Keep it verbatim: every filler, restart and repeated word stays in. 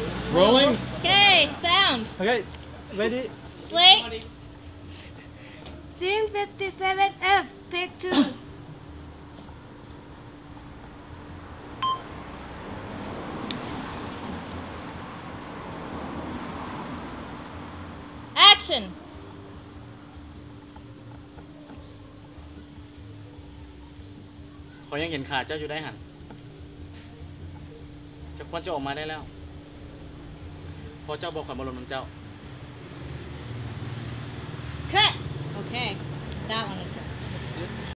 Rolling. Okay, sound. Okay, ready? Slate. Scene fifty-seven F, take two. Action. เขายังเห็นขาเจ้าอยู่ได้หันจะควรจะออกมาได้แล้วเพราะเจ้าบอกข่อยมาลงน้ำเจ้า Cut. Okay, that one is good.